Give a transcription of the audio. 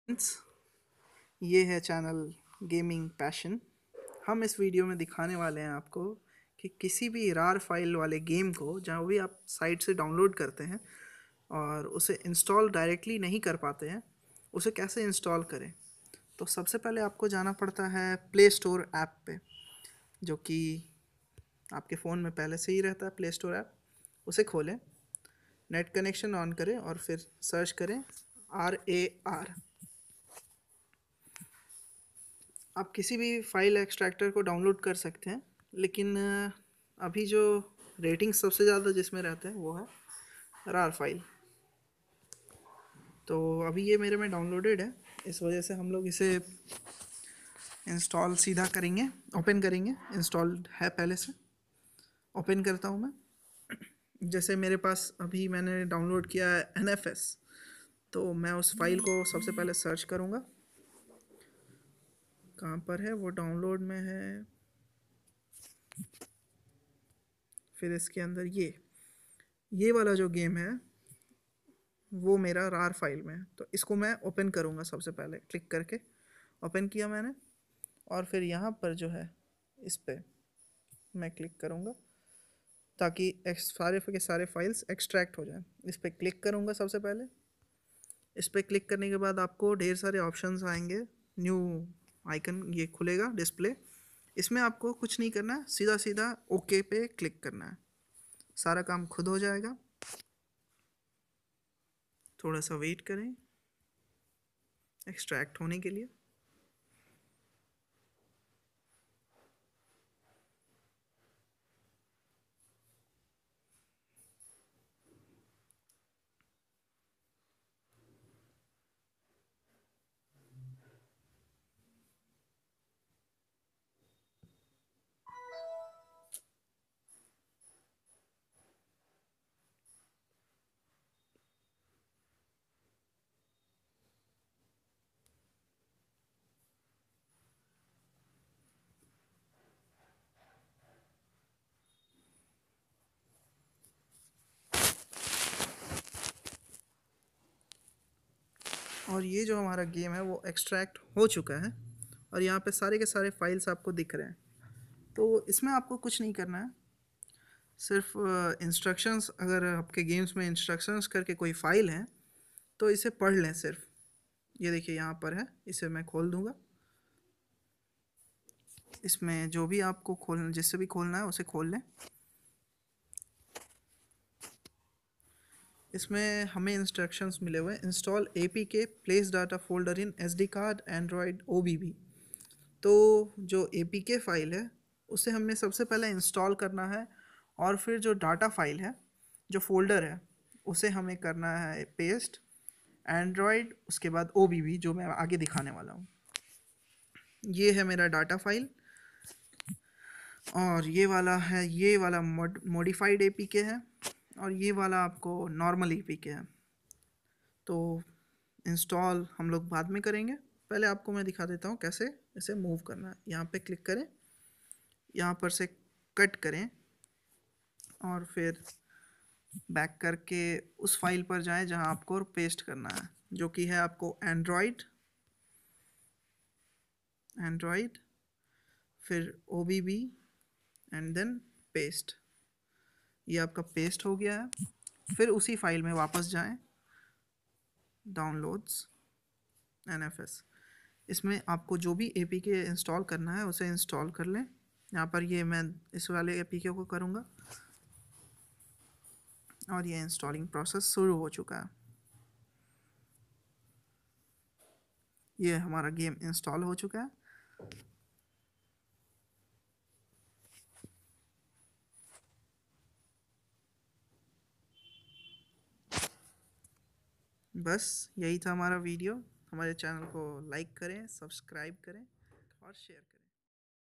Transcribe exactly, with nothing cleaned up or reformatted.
Friends, ये है channel gaming passion. हम इस वीडियो में दिखाने वाले हैं आपको कि किसी भी रार फाइल वाले गेम को जहाँ भी आप साइट से डाउनलोड करते हैं और उसे इंस्टॉल डायरेक्टली नहीं कर पाते हैं, उसे कैसे इंस्टॉल करें। तो सबसे पहले आपको जाना पड़ता है प्ले स्टोर ऐप पे, जो कि आपके फ़ोन में पहले से ही रहता है। प्ले स्टोर ऐप उसे खोलें, नेट कनेक्शन ऑन करें और फिर सर्च करें आर ए आर। आप किसी भी फाइल एक्सट्रैक्टर को डाउनलोड कर सकते हैं, लेकिन अ, अभी जो रेटिंग सबसे ज़्यादा जिसमें रहता है वो है रार फाइल। तो अभी ये मेरे में डाउनलोडेड है, इस वजह से हम लोग इसे इंस्टॉल सीधा करेंगे, ओपन करेंगे। इंस्टॉल्ड है पहले से। ओपन करता हूँ मैं। जैसे मेरे पास अभी मैंने डाउनलोड किया है एन एफ एस, तो मैं उस फाइल को सबसे पहले सर्च करूँगा। कहाँ पर है वो? डाउनलोड में है। फिर इसके अंदर ये ये वाला जो गेम है वो मेरा रार फाइल में है, तो इसको मैं ओपन करूँगा। सबसे पहले क्लिक करके ओपन किया मैंने, और फिर यहाँ पर जो है इस पर मैं क्लिक करूँगा ताकि एक्स सारे के सारे फाइल्स एक्सट्रैक्ट हो जाएं। इस पर क्लिक करूँगा सबसे पहले। इस पर क्लिक करने के बाद आपको ढेर सारे ऑप्शंस आएंगे। न्यू आइकन ये खुलेगा डिस्प्ले। इसमें आपको कुछ नहीं करना है, सीधा सीधा ओके पे क्लिक करना है, सारा काम खुद हो जाएगा। थोड़ा सा वेट करें एक्सट्रैक्ट होने के लिए। और ये जो हमारा गेम है वो एक्सट्रैक्ट हो चुका है, और यहाँ पे सारे के सारे फाइल्स आपको दिख रहे हैं। तो इसमें आपको कुछ नहीं करना है, सिर्फ इंस्ट्रक्शंस, अगर आपके गेम्स में इंस्ट्रक्शंस करके कोई फ़ाइल है तो इसे पढ़ लें सिर्फ। ये देखिए यहाँ पर है, इसे मैं खोल दूँगा। इसमें जो भी आपको खोलना, जिससे भी खोलना है उसे खोल लें। इसमें हमें इंस्ट्रक्शंस मिले हुए हैं। Install A P K place data folder in S D card Android O B B. तो जो ए पी के फ़ाइल है उसे हमें सबसे पहले इंस्टॉल करना है, और फिर जो डाटा फाइल है, जो फोल्डर है, उसे हमें करना है पेस्ट। एंड्रॉयड, उसके बाद ओ बी बी, जो मैं आगे दिखाने वाला हूँ। ये है मेरा डाटा फाइल, और ये वाला है, ये वाला मॉडिफाइड ए पी के है, और ये वाला आपको नॉर्मल ए पी के है। तो इंस्टॉल हम लोग बाद में करेंगे, पहले आपको मैं दिखा देता हूँ कैसे इसे मूव करना है। यहाँ पे क्लिक करें, यहाँ पर से कट करें, और फिर बैक करके उस फाइल पर जाएं जहाँ आपको पेस्ट करना है, जो कि है आपको एंड्रॉयड एंड्रॉयड फिर O B B and then paste. ये आपका पेस्ट हो गया है। फिर उसी फाइल में वापस जाएं, डाउनलोड्स एन एफ एस। इसमें आपको जो भी ए पी के इंस्टॉल करना है उसे इंस्टॉल कर लें। यहाँ पर ये मैं इस वाले ए पी के को करूँगा, और ये इंस्टॉलिंग प्रोसेस शुरू हो चुका है। ये हमारा गेम इंस्टॉल हो चुका है। बस यही था हमारा वीडियो। हमारे चैनल को लाइक करें, सब्सक्राइब करें और शेयर करें।